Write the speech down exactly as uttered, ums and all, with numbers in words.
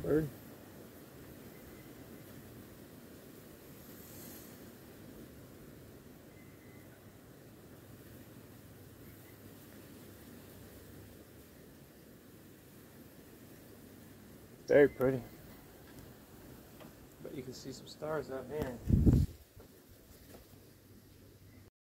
bird. Very pretty. But you can see some stars out here.